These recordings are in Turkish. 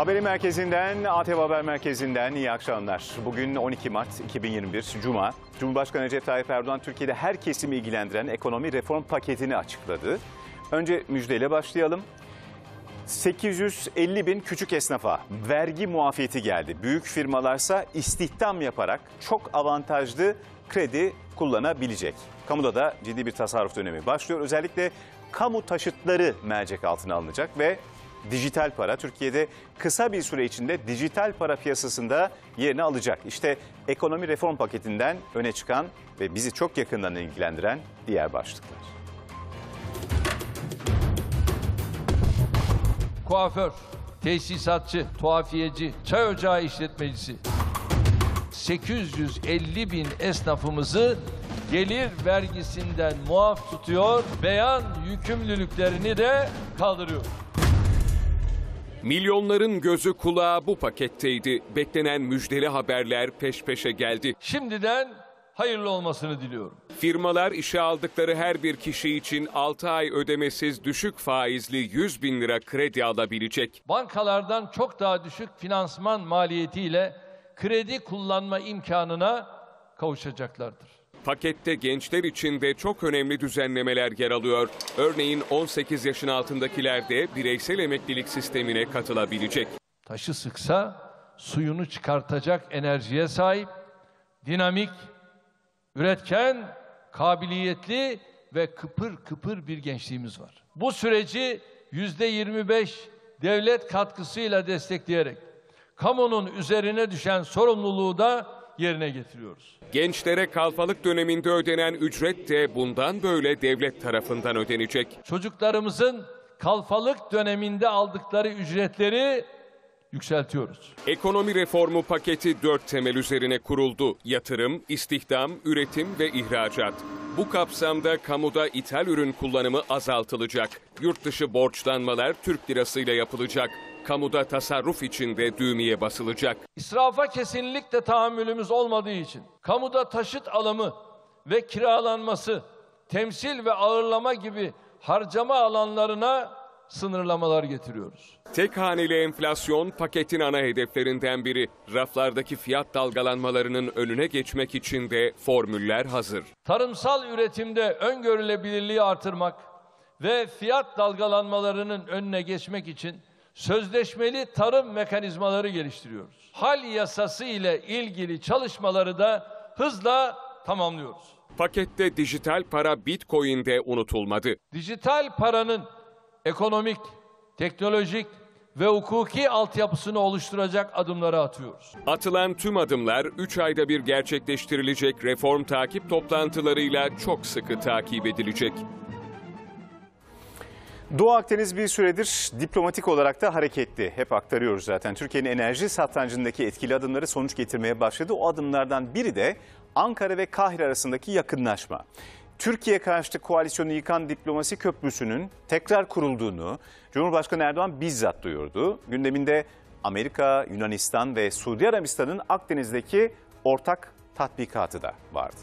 Haberi merkezinden, ATV Haber Merkezi'nden iyi akşamlar. Bugün 12 Mart 2021 Cuma. Cumhurbaşkanı Recep Tayyip Erdoğan Türkiye'de her kesimi ilgilendiren ekonomi reform paketini açıkladı. Önce müjdeyle başlayalım. 850 bin küçük esnafa vergi muafiyeti geldi. Büyük firmalarsa istihdam yaparak çok avantajlı kredi kullanabilecek. Kamuda da ciddi bir tasarruf dönemi başlıyor. Özellikle kamu taşıtları mercek altına alınacak ve dijital para Türkiye'de kısa bir süre içinde dijital para piyasasında yerini alacak. İşte ekonomi reform paketinden öne çıkan ve bizi çok yakından ilgilendiren diğer başlıklar. Kuaför, tesisatçı, tuhafiyeci, çay ocağı işletmecisi 850 bin esnafımızı gelir vergisinden muaf tutuyor, beyan yükümlülüklerini de kaldırıyor. Milyonların gözü kulağı bu paketteydi. Beklenen müjdeli haberler peş peşe geldi. Şimdiden hayırlı olmasını diliyorum. Firmalar işe aldıkları her bir kişi için 6 ay ödemesiz düşük faizli 100 bin lira kredi alabilecek. Bankalardan çok daha düşük finansman maliyetiyle kredi kullanma imkanına kavuşacaklardır. Pakette gençler için de çok önemli düzenlemeler yer alıyor. Örneğin 18 yaşın altındakiler de bireysel emeklilik sistemine katılabilecek. Taşı sıksa suyunu çıkartacak enerjiye sahip, dinamik, üretken, kabiliyetli ve kıpır kıpır bir gençliğimiz var. Bu süreci %25 devlet katkısıyla destekleyerek kamunun üzerine düşen sorumluluğu da yerine getiriyoruz. Gençlere kalfalık döneminde ödenen ücret de bundan böyle devlet tarafından ödenecek. Çocuklarımızın kalfalık döneminde aldıkları ücretleri yükseltiyoruz. Ekonomi reformu paketi 4 temel üzerine kuruldu. Yatırım, istihdam, üretim ve ihracat. Bu kapsamda kamuda ithal ürün kullanımı azaltılacak. Yurt dışı borçlanmalar Türk lirasıyla yapılacak. Kamuda tasarruf için de düğmeye basılacak. İsrafa kesinlikle tahammülümüz olmadığı için kamuda taşıt alımı ve kiralanması, temsil ve ağırlama gibi harcama alanlarına sınırlamalar getiriyoruz. Tek haneli enflasyon paketin ana hedeflerinden biri. Raflardaki fiyat dalgalanmalarının önüne geçmek için de formüller hazır. Tarımsal üretimde öngörülebilirliği artırmak ve fiyat dalgalanmalarının önüne geçmek için sözleşmeli tarım mekanizmaları geliştiriyoruz. Hal yasası ile ilgili çalışmaları da hızla tamamlıyoruz. Pakette dijital para Bitcoin de unutulmadı. Dijital paranın ekonomik, teknolojik ve hukuki altyapısını oluşturacak adımları atıyoruz. Atılan tüm adımlar 3 ayda bir gerçekleştirilecek reform takip toplantılarıyla çok sıkı takip edilecek. Doğu Akdeniz bir süredir diplomatik olarak da hareketli. Hep aktarıyoruz zaten. Türkiye'nin enerji satrancındaki etkili adımları sonuç getirmeye başladı. O adımlardan biri de Ankara ve Kahire arasındaki yakınlaşma. Türkiye karşıtı koalisyonu yıkan diplomasi köprüsünün tekrar kurulduğunu Cumhurbaşkanı Erdoğan bizzat duyurdu. Gündeminde Amerika, Yunanistan ve Suudi Arabistan'ın Akdeniz'deki ortak tatbikatı da vardı.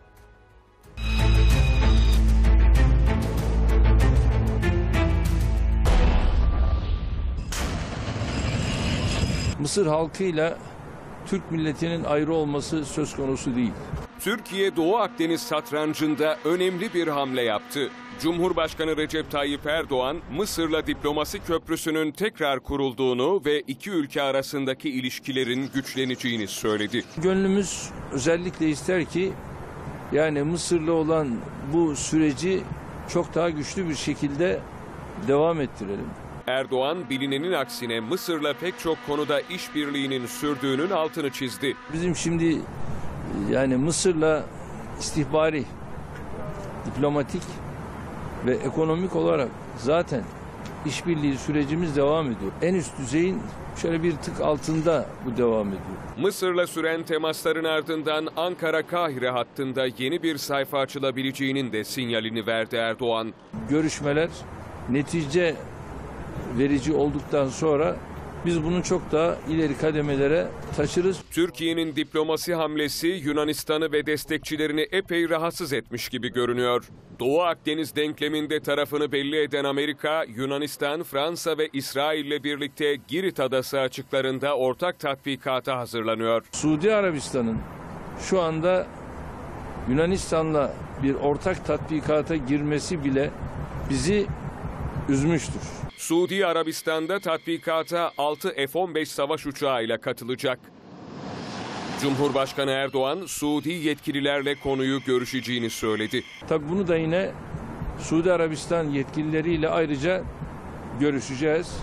Mısır halkıyla Türk milletinin ayrı olması söz konusu değil. Türkiye Doğu Akdeniz satrancında önemli bir hamle yaptı. Cumhurbaşkanı Recep Tayyip Erdoğan, Mısır'la diplomasi köprüsünün tekrar kurulduğunu ve iki ülke arasındaki ilişkilerin güçleneceğini söyledi. Gönlümüz özellikle ister ki yani Mısır'la olan bu süreci çok daha güçlü bir şekilde devam ettirelim. Erdoğan bilinenin aksine Mısır'la pek çok konuda işbirliğinin sürdüğünün altını çizdi. Bizim şimdi yani Mısır'la istihbari, diplomatik ve ekonomik olarak zaten işbirliği sürecimiz devam ediyor. En üst düzeyin şöyle bir tık altında bu devam ediyor. Mısır'la süren temasların ardından Ankara-Kahire hattında yeni bir sayfa açılabileceğinin de sinyalini verdi Erdoğan. Görüşmeler netice verici olduktan sonra biz bunu çok daha ileri kademelere taşırız. Türkiye'nin diplomasi hamlesi Yunanistan'ı ve destekçilerini epey rahatsız etmiş gibi görünüyor. Doğu Akdeniz denkleminde tarafını belli eden Amerika, Yunanistan, Fransa ve İsrail ile birlikte Girit Adası açıklarında ortak tatbikata hazırlanıyor. Suudi Arabistan'ın şu anda Yunanistan'la bir ortak tatbikata girmesi bile bizi üzmüştür. Suudi Arabistan'da tatbikata 6 F-15 savaş uçağıyla katılacak. Cumhurbaşkanı Erdoğan, Suudi yetkililerle konuyu görüşeceğini söyledi. Tabii bunu da yine Suudi Arabistan yetkilileriyle ayrıca görüşeceğiz.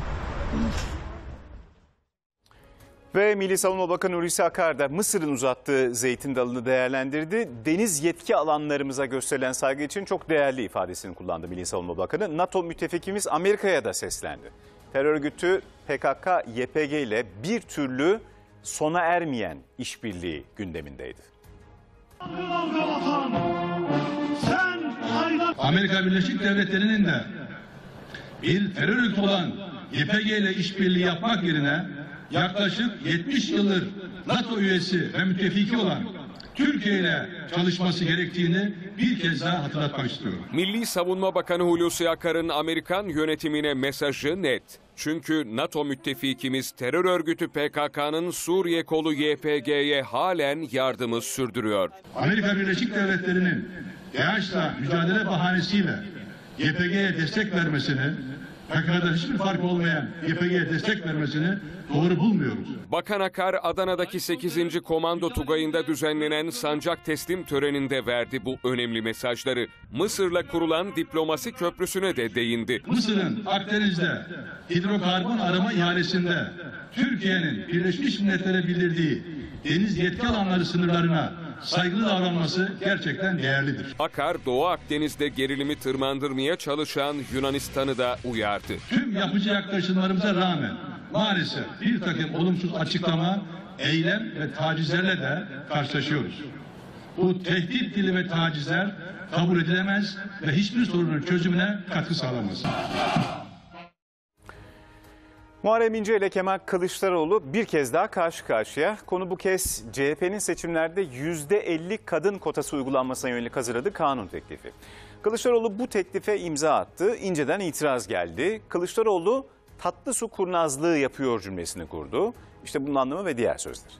Ve Milli Savunma Bakanı Hulusi Akar da Mısır'ın uzattığı zeytin dalını değerlendirdi. Deniz yetki alanlarımıza gösterilen saygı için çok değerli ifadesini kullandı Milli Savunma Bakanı. NATO müttefikimiz Amerika'ya da seslendi. Terör örgütü PKK-YPG ile bir türlü sona ermeyen işbirliği gündemindeydi. Amerika Birleşik Devletleri'nin de bir terör örgütü olan YPG ile işbirliği yapmak yerine yaklaşık 70 yıldır NATO üyesi ve müttefiki olan Türkiye ile çalışması gerektiğini bir kez daha hatırlatmak istiyorum. Milli Savunma Bakanı Hulusi Akar'ın Amerikan yönetimine mesajı net. Çünkü NATO müttefikimiz terör örgütü PKK'nın Suriye kolu YPG'ye halen yardımı sürdürüyor. Amerika Birleşik Devletleri'nin DAEŞ'la mücadele bahanesiyle YPG'ye destek vermesini, PKK'da hiçbir fark olmayan YPG'ye destek vermesini doğru bulmuyoruz. Bakan Akar, Adana'daki 8. Komando Tugayı'nda düzenlenen sancak teslim töreninde verdi bu önemli mesajları. Mısır'la kurulan diplomasi köprüsüne de değindi. Mısır'ın Akdeniz'de hidrokarbon arama ihalesinde Türkiye'nin Birleşmiş Milletler'e bildirdiği deniz yetki alanları sınırlarına saygılı davranması gerçekten değerlidir. Akar, Doğu Akdeniz'de gerilimi tırmandırmaya çalışan Yunanistan'ı da uyardı. Tüm yapıcı yaklaşımlarımıza rağmen maalesef bir takım olumsuz açıklama, eylem ve tacizlerle de karşılaşıyoruz. Bu tehdit dili ve tacizler kabul edilemez ve hiçbir sorunun çözümüne katkı sağlamaz. Muharrem İnce ile Kemal Kılıçdaroğlu bir kez daha karşı karşıya. Konu bu kez CHP'nin seçimlerde %50 kadın kotası uygulanmasına yönelik hazırladığı kanun teklifi. Kılıçdaroğlu bu teklife imza attı. İnce'den itiraz geldi. Kılıçdaroğlu tatlı su kurnazlığı yapıyor cümlesini kurdu. İşte bunun anlamı ve diğer sözler.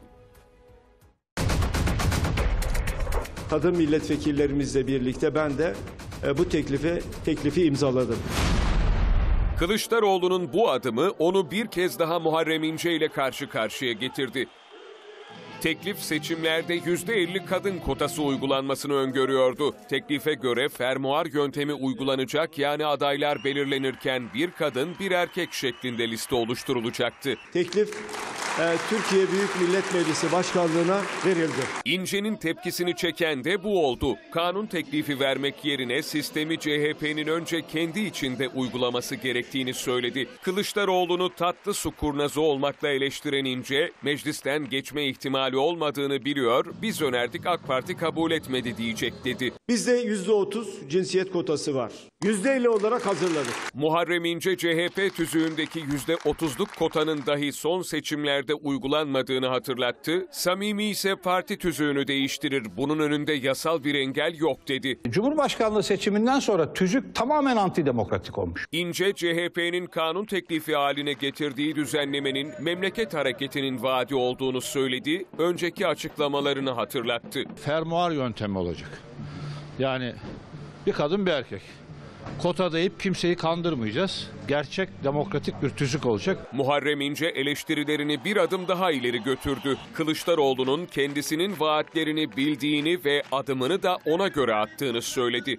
Kadın milletvekillerimizle birlikte ben de bu teklifi imzaladım. Kılıçdaroğlu'nun bu adımı onu bir kez daha Muharrem İnce ile karşı karşıya getirdi. Teklif seçimlerde %50 kadın kotası uygulanmasını öngörüyordu. Teklife göre fermuar yöntemi uygulanacak, yani adaylar belirlenirken bir kadın bir erkek şeklinde liste oluşturulacaktı. Teklif Türkiye Büyük Millet Meclisi Başkanlığı'na verildi. İnce'nin tepkisini çeken de bu oldu. Kanun teklifi vermek yerine sistemi CHP'nin önce kendi içinde uygulaması gerektiğini söyledi. Kılıçdaroğlu'nu tatlı su kurnazı olmakla eleştiren İnce, meclisten geçme ihtimali olmadığını biliyor, biz önerdik AK Parti kabul etmedi diyecek dedi. Bizde %30 cinsiyet kotası var. %50 olarak hazırladık. Muharrem İnce, CHP tüzüğündeki %30'luk kotanın dahi son seçimlerde uygulanmadığını hatırlattı. Samimi ise parti tüzüğünü değiştirir, bunun önünde yasal bir engel yok dedi. Cumhurbaşkanlığı seçiminden sonra tüzük tamamen antidemokratik olmuş. İnce, CHP'nin kanun teklifi haline getirdiği düzenlemenin memleket hareketinin vaadi olduğunu söyledi, önceki açıklamalarını hatırlattı. Fermuar yöntemi olacak. Yani bir kadın bir erkek. Kota deyip kimseyi kandırmayacağız. Gerçek demokratik bir tüzük olacak. Muharrem İnce eleştirilerini bir adım daha ileri götürdü. Kılıçdaroğlu'nun kendisinin vaatlerini bildiğini ve adımını da ona göre attığını söyledi.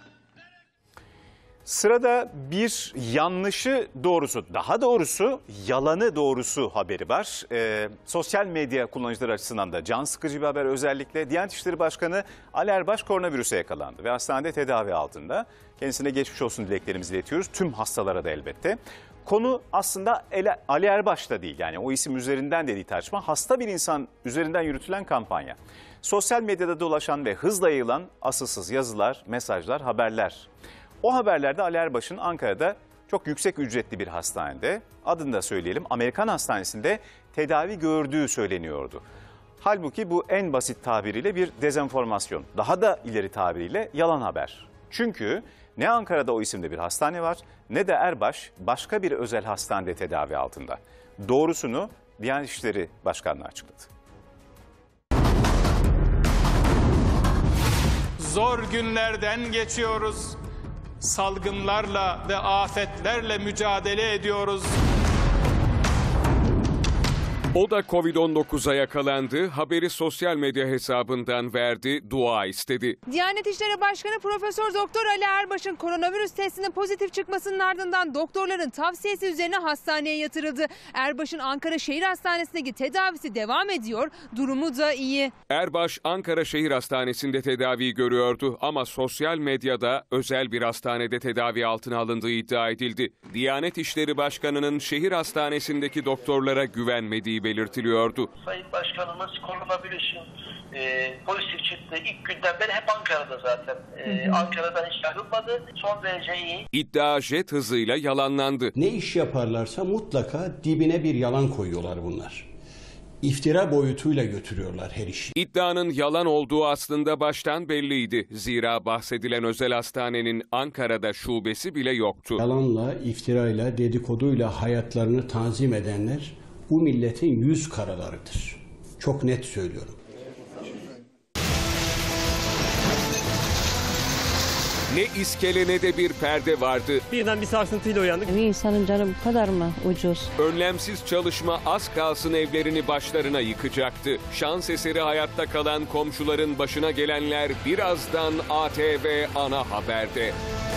Sırada bir yanlışı doğrusu, daha doğrusu yalanı doğrusu haberi var. Sosyal medya kullanıcıları açısından da can sıkıcı bir haber. Özellikle Diyanet İşleri Başkanı Ali Erbaş koronavirüse yakalandı ve hastanede tedavi altında. Kendisine geçmiş olsun dileklerimizi iletiyoruz. Tüm hastalara da elbette. Konu aslında Ali Erbaş'ta değil, yani o isim üzerinden de değil tartışma. Hasta bir insan üzerinden yürütülen kampanya. Sosyal medyada dolaşan ve hızla yayılan asılsız yazılar, mesajlar, haberler. O haberlerde Ali Erbaş'ın Ankara'da çok yüksek ücretli bir hastanede, adını da söyleyelim, Amerikan hastanesinde tedavi gördüğü söyleniyordu. Halbuki bu en basit tabiriyle bir dezenformasyon, daha da ileri tabiriyle yalan haber. Çünkü ne Ankara'da o isimde bir hastane var ne de Erbaş başka bir özel hastanede tedavi altında. Doğrusunu Diyanet İşleri Başkanlığı açıkladı. Zor günlerden geçiyoruz. Salgınlarla ve afetlerle mücadele ediyoruz. O da Covid-19'a yakalandı, haberi sosyal medya hesabından verdi, dua istedi. Diyanet İşleri Başkanı Profesör Doktor Ali Erbaş'ın koronavirüs testinin pozitif çıkmasının ardından doktorların tavsiyesi üzerine hastaneye yatırıldı. Erbaş'ın Ankara Şehir Hastanesi'ndeki tedavisi devam ediyor, durumu da iyi. Erbaş Ankara Şehir Hastanesi'nde tedavi görüyordu ama sosyal medyada özel bir hastanede tedavi altına alındığı iddia edildi. Diyanet İşleri Başkanı'nın şehir hastanesindeki doktorlara güvenmediği belirtiliyordu. Sayın Başkanımız koronavirüsün pozitif çıktı. İlk günden beri hep Ankara'da zaten. Ankara'dan hiç ayrılmadı. Son derece iyi. İddia jet hızıyla yalanlandı. Ne iş yaparlarsa mutlaka dibine bir yalan koyuyorlar bunlar. İftira boyutuyla götürüyorlar her işi. İddianın yalan olduğu aslında baştan belliydi. Zira bahsedilen özel hastanenin Ankara'da şubesi bile yoktu. Yalanla, iftirayla, dedikoduyla hayatlarını tanzim edenler bu milletin yüz karalarıdır. Çok net söylüyorum. Ne iskele ne de bir perde vardı. Birden bir sarsıntıyla uyandık. Bir insanın canı bu kadar mı ucuz? Önlemsiz çalışma az kalsın evlerini başlarına yıkacaktı. Şans eseri hayatta kalan komşuların başına gelenler birazdan ATV Ana Haber'de.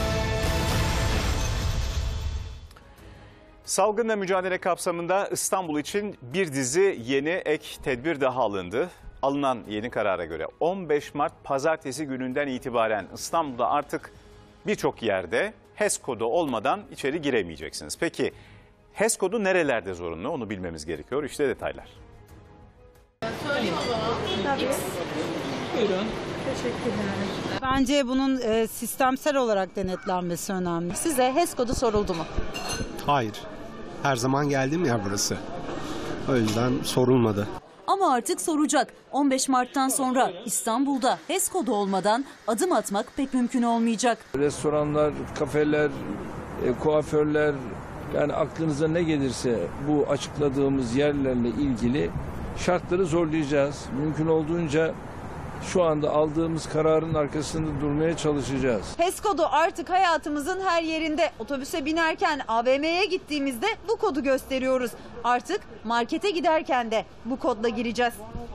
Salgınla mücadele kapsamında İstanbul için bir dizi yeni ek tedbir daha alındı. Alınan yeni karara göre 15 Mart pazartesi gününden itibaren İstanbul'da artık birçok yerde HES kodu olmadan içeri giremeyeceksiniz. Peki HES kodu nerelerde zorunlu? Onu bilmemiz gerekiyor. İşte detaylar. Söyleyeyim o zaman. Tabii. Buyurun. Teşekkürler. Bence bunun sistemsel olarak denetlenmesi önemli. Size HES kodu soruldu mu? Hayır. Her zaman geldim ya burası. O yüzden sorulmadı. Ama artık soracak. 15 Mart'tan sonra İstanbul'da HES kodu olmadan adım atmak pek mümkün olmayacak. Restoranlar, kafeler, kuaförler, yani aklınıza ne gelirse bu açıkladığımız yerlerle ilgili şartları zorlayacağız. Mümkün olduğunca şu anda aldığımız kararın arkasında durmaya çalışacağız. HES kodu artık hayatımızın her yerinde. Otobüse binerken, AVM'ye gittiğimizde bu kodu gösteriyoruz. Artık markete giderken de bu kodla gireceğiz.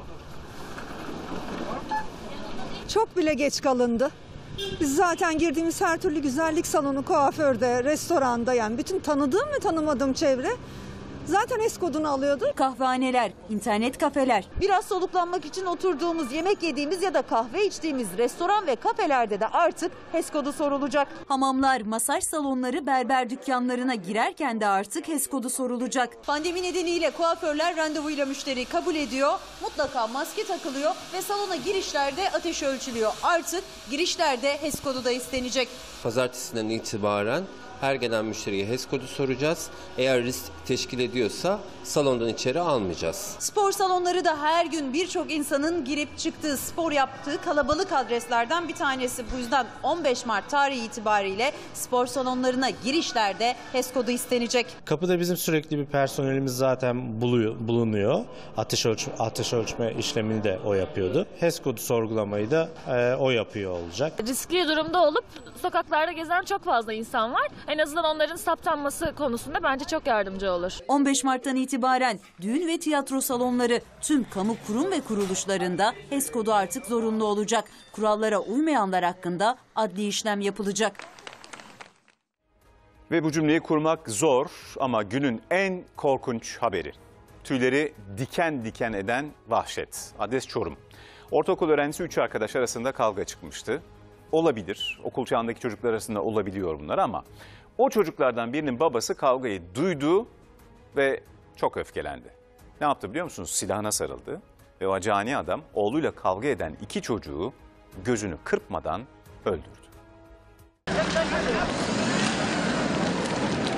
Çok bile geç kalındı. Biz zaten girdiğimiz her türlü güzellik salonu, kuaförde, restoranda, yani bütün tanıdığım ve tanımadığım çevre zaten HES kodunu alıyordu. Kahvehaneler, internet kafeler. Biraz soluklanmak için oturduğumuz, yemek yediğimiz ya da kahve içtiğimiz restoran ve kafelerde de artık HES kodu sorulacak. Hamamlar, masaj salonları, berber dükkanlarına girerken de artık HES kodu sorulacak. Pandemi nedeniyle kuaförler randevuyla müşteriyi kabul ediyor. Mutlaka maske takılıyor ve salona girişlerde ateş ölçülüyor. Artık girişlerde HES kodu da istenecek. Pazartesinden itibaren her gelen müşteriye HES kodu soracağız. Eğer risk teşkil ediyorsa salondan içeri almayacağız. Spor salonları da her gün birçok insanın girip çıktığı, spor yaptığı kalabalık adreslerden bir tanesi. Bu yüzden 15 Mart tarihi itibariyle spor salonlarına girişlerde HES kodu istenecek. Kapıda bizim sürekli bir personelimiz zaten bulunuyor. Ateş ölçme işlemini de o yapıyordu. HES kodu sorgulamayı da o yapıyor olacak. Riskli durumda olup sokaklarda gezen çok fazla insan var. En azından onların saptanması konusunda bence çok yardımcı olur. 15 Mart'tan itibaren düğün ve tiyatro salonları, tüm kamu kurum ve kuruluşlarında HES kodu artık zorunlu olacak. Kurallara uymayanlar hakkında adli işlem yapılacak. Ve bu cümleyi kurmak zor ama günün en korkunç haberi. Tüyleri diken diken eden vahşet. Adres Çorum. Ortaokul öğrencisi 3 arkadaş arasında kavga çıkmıştı. Olabilir, okul çağındaki çocuklar arasında olabiliyor bunlar ama o çocuklardan birinin babası kavgayı duydu ve çok öfkelendi. Ne yaptı biliyor musunuz? Silahına sarıldı ve o cani adam oğluyla kavga eden 2 çocuğu gözünü kırpmadan öldürdü.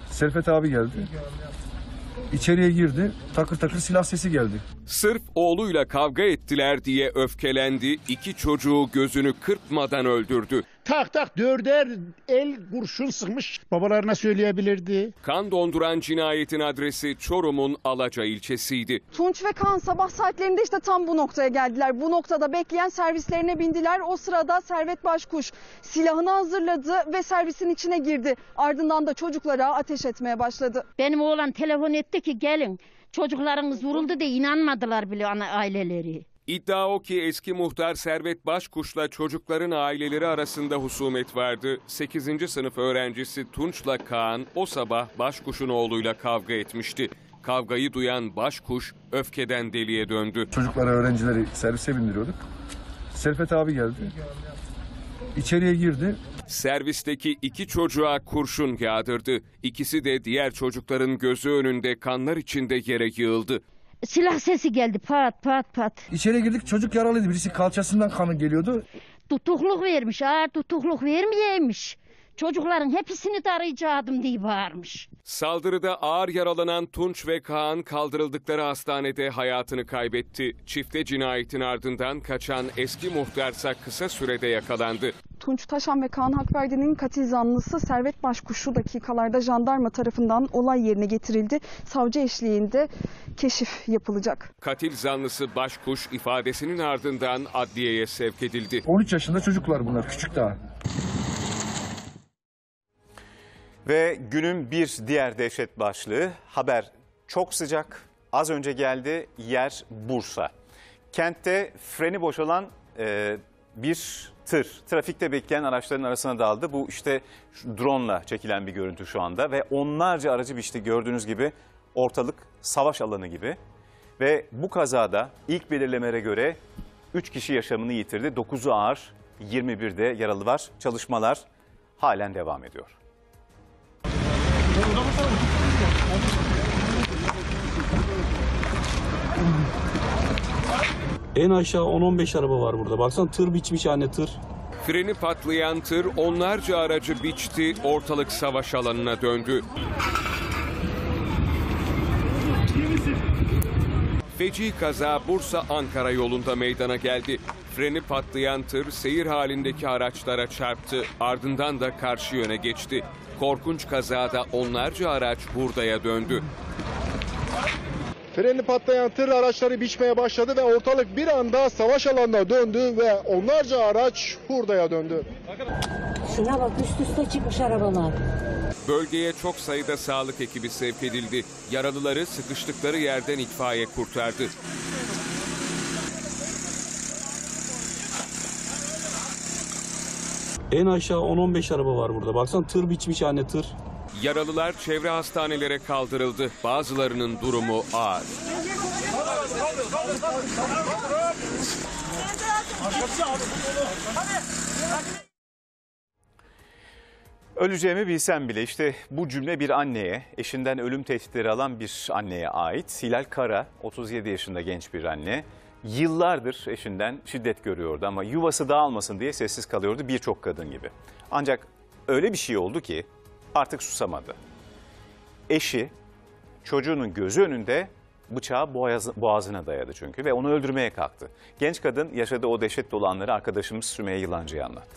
Servet abi geldi. İçeriye girdi. Takır takır silah sesi geldi. Sırf oğluyla kavga ettiler diye öfkelendi. 2 çocuğu gözünü kırpmadan öldürdü. Tak tak 4'er el kurşun sıkmış. Babalarına söyleyebilirdi. Kan donduran cinayetin adresi Çorum'un Alaca ilçesiydi. Tunç ve Kaan sabah saatlerinde işte tam bu noktaya geldiler. Bu noktada bekleyen servislerine bindiler. O sırada Servet Başkuş silahını hazırladı ve servisin içine girdi. Ardından da çocuklara ateş etmeye başladı. Benim oğlan telefon etti ki gelin. Çocuklarınız vuruldu diye inanmadılar bile aileleri. İddia o ki eski muhtar Servet Başkuş'la çocukların aileleri arasında husumet vardı. 8. sınıf öğrencisi Tunç'la Kaan o sabah Başkuş'un oğluyla kavga etmişti. Kavgayı duyan Başkuş öfkeden deliye döndü. Çocuklara, öğrencileri servise bindiriyorduk. Servet abi geldi. İçeriye girdi. Servisteki 2 çocuğa kurşun yağdırdı. İkisi de diğer çocukların gözü önünde kanlar içinde yere yığıldı. Silah sesi geldi pat pat pat. İçeriye girdik, çocuk yaralıydı. Birisi kalçasından kanı geliyordu. Tutukluk vermiş, ağır tutukluk vermeyeymiş. Çocukların hepsini tarayacaktım diye bağırmış. Saldırıda ağır yaralanan Tunç ve Kaan kaldırıldıkları hastanede hayatını kaybetti. Çifte cinayetin ardından kaçan eski muhtarsa kısa sürede yakalandı. Tunç Taşan ve Kaan Hakverdi'nin katil zanlısı Servet Başkuş şu dakikalarda jandarma tarafından olay yerine getirildi. Savcı eşliğinde keşif yapılacak. Katil zanlısı Başkuş ifadesinin ardından adliyeye sevk edildi. 13 yaşında çocuklar bunlar, küçük daha. Ve günün bir diğer dehşet başlığı, haber çok sıcak, az önce geldi, yer Bursa. Kentte freni boşalan bir tır, trafikte bekleyen araçların arasına daldı. Bu işte drone'la çekilen bir görüntü şu anda ve onlarca aracı işte gördüğünüz gibi ortalık savaş alanı gibi. Ve bu kazada ilk belirlemelere göre 3 kişi yaşamını yitirdi, 9'u ağır, 21'de yaralı var. Çalışmalar halen devam ediyor. En aşağı 10-15 araba var burada. Baksana tır biçmiş anne tır. Freni patlayan tır onlarca aracı biçti, ortalık savaş alanına döndü. Feci kaza Bursa-Ankara yolunda meydana geldi. Freni patlayan tır seyir halindeki araçlara çarptı, ardından da karşı yöne geçti. Korkunç kazada onlarca araç hurdaya döndü. Freni patlayan tır araçları biçmeye başladı ve ortalık bir anda savaş alanına döndü ve onlarca araç hurdaya döndü. Şuna bak, üst üste çıkmış arabalar. Bölgeye çok sayıda sağlık ekibi sevk edildi. Yaralıları sıkıştıkları yerden itfaiye kurtardı. En aşağı 10-15 araba var burada. Baksana tır biçmiş anne tır. Yaralılar çevre hastanelere kaldırıldı. Bazılarının durumu ağır. Öleceğimi bilsem bile işte bu cümle bir anneye, eşinden ölüm tehditleri alan bir anneye ait. Hilal Kara, 37 yaşında genç bir anne. Yıllardır eşinden şiddet görüyordu ama yuvası dağılmasın diye sessiz kalıyordu birçok kadın gibi. Ancak öyle bir şey oldu ki artık susamadı. Eşi çocuğunun gözü önünde bıçağı boğazına dayadı çünkü ve onu öldürmeye kalktı. Genç kadın yaşadığı o dehşet dolu anları arkadaşımız Sümeyye Yılancı'ya anlattı.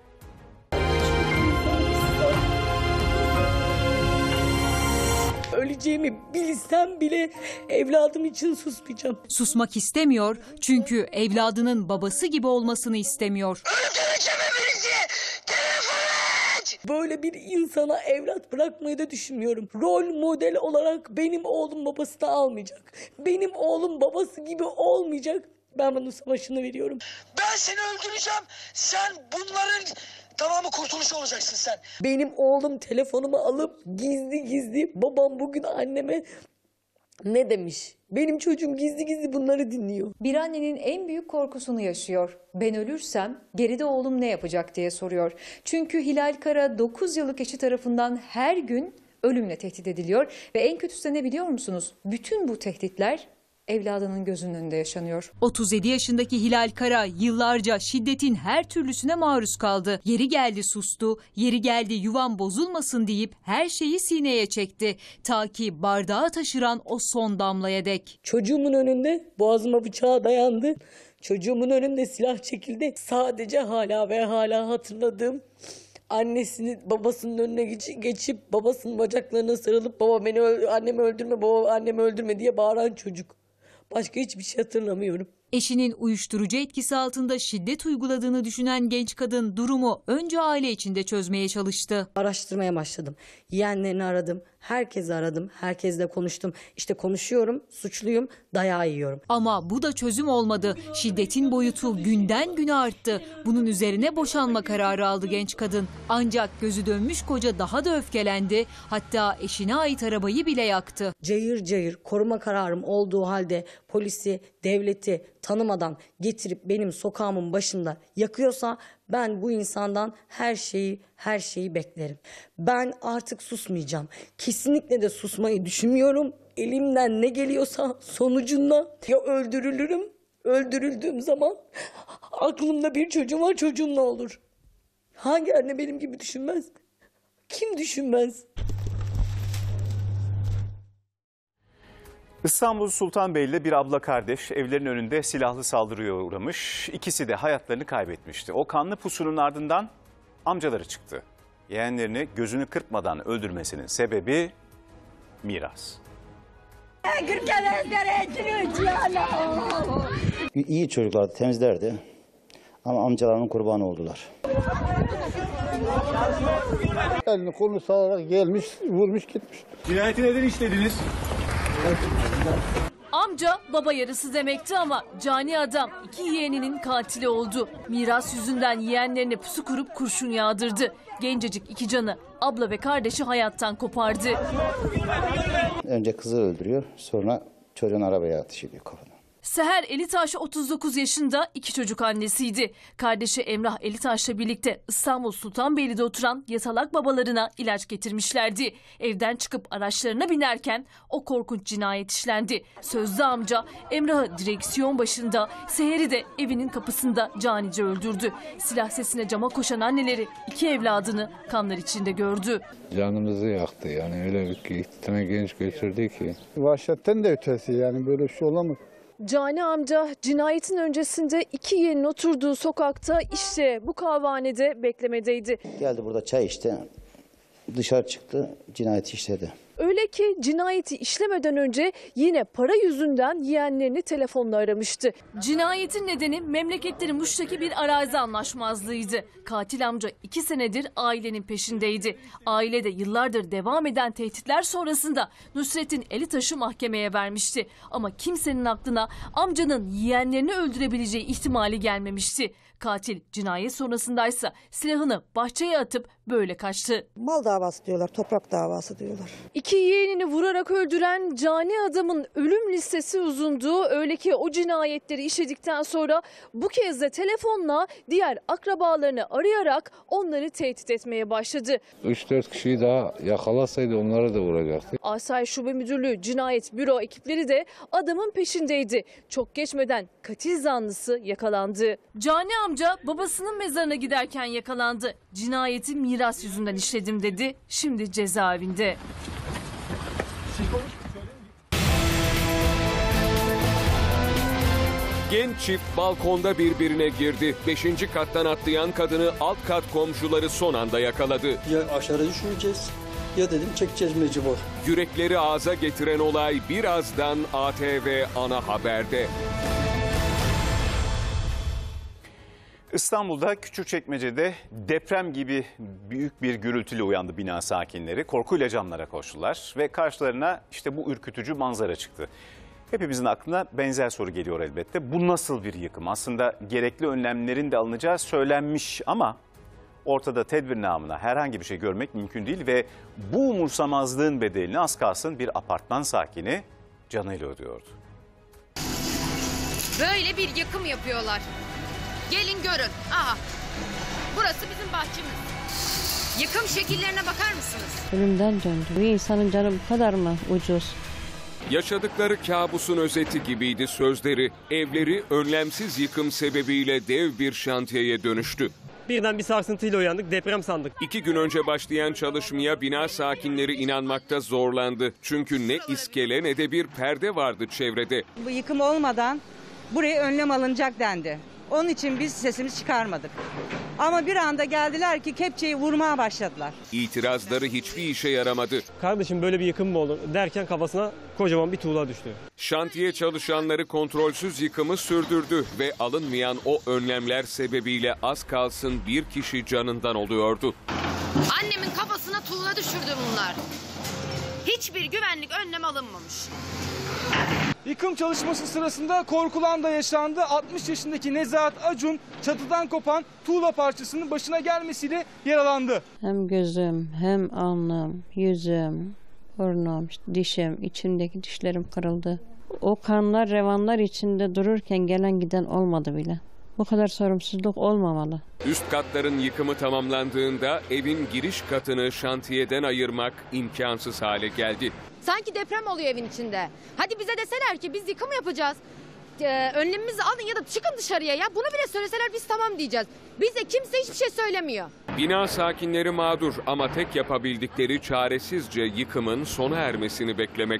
Öleceğimi bilsem bile evladım için susmayacağım. Susmak istemiyor çünkü evladının babası gibi olmasını istemiyor. Öldüreceğim hepinizi! Telefon aç! Böyle bir insana evlat bırakmayı da düşünmüyorum. Rol model olarak benim oğlum babası da almayacak. Benim oğlum babası gibi olmayacak. Ben bunun savaşını veriyorum. Ben seni öldüreceğim. Sen bunların tamamı kurtuluşu olacaksın sen. Benim oğlum telefonumu alıp gizli gizli babam bugün anneme ne demiş? Benim çocuğum gizli gizli bunları dinliyor. Bir annenin en büyük korkusunu yaşıyor. Ben ölürsem geride oğlum ne yapacak diye soruyor. Çünkü Hilal Kara 9 yıllık eşi tarafından her gün ölümle tehdit ediliyor. Ve en kötüsü ne biliyor musunuz? Bütün bu tehditler evladının gözünün önünde yaşanıyor. 37 yaşındaki Hilal Kara yıllarca şiddetin her türlüsüne maruz kaldı. Yeri geldi sustu, yeri geldi yuvam bozulmasın deyip her şeyi sineye çekti. Ta ki bardağı taşıran o son damlaya dek. Çocuğumun önünde boğazıma bıçağı dayandı. Çocuğumun önünde silah çekildi. Sadece hala ve hala hatırladığım annesini babasının önüne geçip babasının bacaklarına sarılıp baba beni annemi öldürme, baba annemi öldürme diye bağıran çocuk. Başka hiçbir şey hatırlamıyorum. Eşinin uyuşturucu etkisi altında şiddet uyguladığını düşünen genç kadın durumu önce aile içinde çözmeye çalıştı. Araştırmaya başladım. Yeğenlerini aradım. Herkesi aradım. Herkesle konuştum. İşte konuşuyorum, suçluyum, dayağı yiyorum. Ama bu da çözüm olmadı. Şiddetin boyutu günden güne arttı. Bunun üzerine boşanma kararı aldı genç kadın. Ancak gözü dönmüş koca daha da öfkelendi. Hatta eşine ait arabayı bile yaktı. Cayır cayır koruma kararım olduğu halde polisi, devleti tanımadan getirip benim sokağımın başında yakıyorsa ben bu insandan her şeyi beklerim. Ben artık susmayacağım. Kesinlikle de susmayı düşünmüyorum. Elimden ne geliyorsa sonucunda ya öldürülürüm. Öldürüldüğüm zaman aklımda bir çocuğum var, çocuğum ne olur? Hangi anne benim gibi düşünmez? Kim düşünmez? İstanbul Sultanbeyli'de bir abla kardeş evlerinin önünde silahlı saldırıya uğramış. İkisi de hayatlarını kaybetmişti. O kanlı pusunun ardından amcaları çıktı. Yeğenlerini gözünü kırpmadan öldürmesinin sebebi miras. İyi çocuklardı, temizlerdi. Ama amcalarının kurbanı oldular. Elini kolunu sallarak gelmiş, vurmuş gitmiş. Cinayeti neden işlediniz? Amca baba yarısı demekti ama cani adam iki yeğeninin katili oldu. Miras yüzünden yeğenlerine pusu kurup kurşun yağdırdı. Gencecik iki canı abla ve kardeşi hayattan kopardı. Önce kızı öldürüyor, sonra çocuğun arabaya ateş ediyor kafadan. Seher Elitaş 39 yaşında, iki çocuk annesiydi. Kardeşi Emrah Elitaş'la birlikte İstanbul Sultanbeyli'de oturan yatalak babalarına ilaç getirmişlerdi. Evden çıkıp araçlarına binerken o korkunç cinayet işlendi. Sözlü amca Emrah'ı direksiyon başında, Seher'i de evinin kapısında canice öldürdü. Silah sesine cama koşan anneleri iki evladını kanlar içinde gördü. Canımızı yaktı yani, öyle bir tane genç götürdü ki. Vahşetten de ötesi yani, böyle bir şey olamaz. Cani amca cinayetin öncesinde iki yeğenin oturduğu sokakta işte bu kahvehanede beklemedeydi. Geldi burada çay içti, dışarı çıktı, cinayeti işledi. Öyle ki cinayeti işlemeden önce yine para yüzünden yeğenlerini telefonla aramıştı. Cinayetin nedeni memleketleri Muş'taki bir arazi anlaşmazlığıydı. Katil amca 2 senedir ailenin peşindeydi. Ailede yıllardır devam eden tehditler sonrasında Nusret'in Elitaş'ı mahkemeye vermişti. Ama kimsenin aklına amcanın yeğenlerini öldürebileceği ihtimali gelmemişti. Katil cinayet sonrasındaysa silahını bahçeye atıp böyle kaçtı. Mal davası diyorlar, toprak davası diyorlar. İki yeğenini vurarak öldüren cani adamın ölüm listesi uzundu. Öyle ki o cinayetleri işledikten sonra bu kez de telefonla diğer akrabalarını arayarak onları tehdit etmeye başladı. 3-4 kişiyi daha yakalasaydı onları da vuracaktı. Asayiş Şube Müdürlüğü Cinayet Büro ekipleri de adamın peşindeydi. Çok geçmeden katil zanlısı yakalandı. Cani amca babasının mezarına giderken yakalandı. Cinayeti miras yüzünden işledim dedi. Şimdi cezaevinde. Genç çift balkonda birbirine girdi. 5. kattan atlayan kadını alt kat komşuları son anda yakaladı. Ya aşağı düşüreceğiz ya dedim çekeceğiz mecbur. Yürekleri ağza getiren olay birazdan ATV Ana Haber'de. İstanbul'da Küçükçekmece'de deprem gibi büyük bir gürültüyle uyandı bina sakinleri. Korkuyla camlara koştular ve karşılarına işte bu ürkütücü manzara çıktı. Hepimizin aklına benzer soru geliyor elbette. Bu nasıl bir yıkım? Aslında gerekli önlemlerin de alınacağı söylenmiş ama ortada tedbir namına herhangi bir şey görmek mümkün değil ve bu umursamazlığın bedelini az kalsın bir apartman sakini canıyla ödüyordu. Böyle bir yıkım yapıyorlar. Gelin görün. Aha. Burası bizim bahçemiz. Yıkım şekillerine bakar mısınız? Ölümden döndü. Bir insanın canı bu kadar mı ucuz? Yaşadıkları kabusun özeti gibiydi sözleri. Evleri önlemsiz yıkım sebebiyle dev bir şantiyeye dönüştü. Birden bir sarsıntıyla uyandık, deprem sandık. 2 gün önce başlayan çalışmaya bina sakinleri inanmakta zorlandı. Çünkü ne iskele ne de bir perde vardı çevrede. Bu yıkım olmadan buraya önlem alınacak dendi. Onun için biz sesimizi çıkarmadık. Ama bir anda geldiler ki kepçeyi vurmaya başladılar. İtirazları hiçbir işe yaramadı. Kardeşim böyle bir yıkım mı olur derken kafasına kocaman bir tuğla düştü. Şantiye çalışanları kontrolsüz yıkımı sürdürdü ve alınmayan o önlemler sebebiyle az kalsın bir kişi canından oluyordu. Annemin kafasına tuğla düşürdü bunlar. Hiçbir güvenlik önlem alınmamış. Yıkım çalışması sırasında korkulan da yaşandı. 60 yaşındaki Nezahat Acun çatıdan kopan tuğla parçasının başına gelmesiyle yaralandı. Hem gözüm, hem alnım, yüzüm, burnum, dişim, içimdeki dişlerim kırıldı. O kanlar revanlar içinde dururken gelen giden olmadı bile. Bu kadar sorumsuzluk olmamalı. Üst katların yıkımı tamamlandığında evin giriş katını şantiyeden ayırmak imkansız hale geldi. Sanki deprem oluyor evin içinde. Hadi bize deseler ki biz yıkım yapacağız. Önlemimizi alın ya da çıkın dışarıya ya. Bunu bile söyleseler biz tamam diyeceğiz. Bize kimse hiçbir şey söylemiyor. Bina sakinleri mağdur ama tek yapabildikleri çaresizce yıkımın sona ermesini beklemek.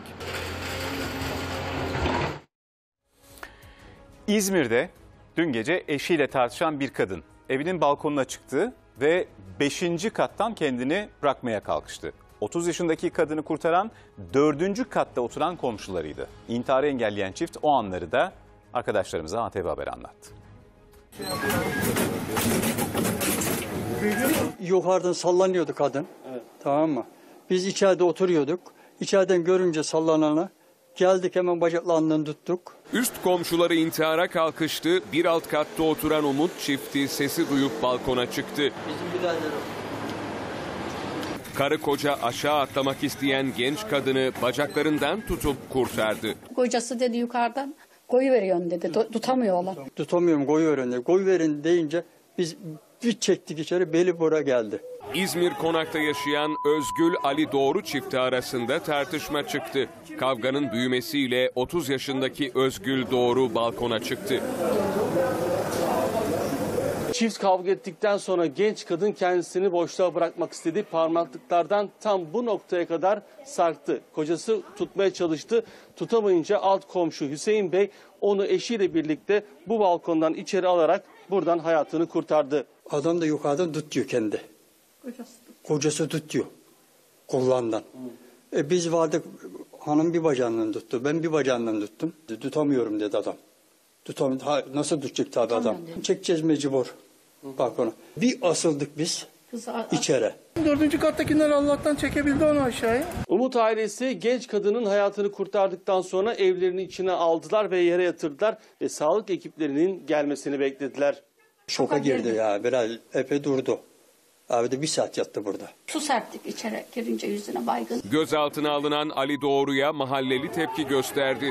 İzmir'de dün gece eşiyle tartışan bir kadın evinin balkonuna çıktı ve 5. kattan kendini bırakmaya kalkıştı. 30 yaşındaki kadını kurtaran 4. katta oturan komşularıydı. İntiharı engelleyen çift o anları da arkadaşlarımıza ATV Haber anlattı. Yukarıdan sallanıyordu kadın. Evet. Tamam mı? Biz içeride oturuyorduk. İçeriden görünce sallananı geldik, hemen bacaklarından tuttuk. Üst komşuları intihara kalkıştı. Bir alt katta oturan Umut çifti sesi duyup balkona çıktı. Bizim birader o. Karı koca aşağı atlamak isteyen genç kadını bacaklarından tutup kurtardı. Kocası dedi yukarıdan koyuveriyorsun dedi. Tutamıyorlar. Tutamıyorum, koyuverin dedi. Koyuverin deyince biz bir çektik içeri, beli bora geldi. İzmir Konak'ta yaşayan Özgül Ali Doğru çifti arasında tartışma çıktı. Kavganın büyümesiyle 30 yaşındaki Özgül Doğru balkona çıktı. Çift kavga ettikten sonra genç kadın kendisini boşluğa bırakmak istedi. Parmaklıklardan tam bu noktaya kadar sarktı. Kocası tutmaya çalıştı. Tutamayınca alt komşu Hüseyin Bey onu eşiyle birlikte bu balkondan içeri alarak buradan hayatını kurtardı. Adam da yukarıdan tutuyor kendi. Kocası tutuyor kollarından. Biz vardık, hanım bir bacağından tuttu, ben bir bacağından tuttum. Tutamıyorum dedi adam. Nasıl tutacak tabii adam? Çekeceğiz mecbur. Bak ona. Bir asıldık biz içeri. 4. kattakiler Allah'tan çekebildi onu aşağıya. Umut ailesi genç kadının hayatını kurtardıktan sonra evlerini içine aldılar ve yere yatırdılar ve sağlık ekiplerinin gelmesini beklediler. Şoka girdi ya, biraz epey durdu. Abi de 1 saat yattı burada. Su serptik içeri girince yüzüne baygın. Gözaltına alınan Ali Doğru'ya mahalleli tepki gösterdi.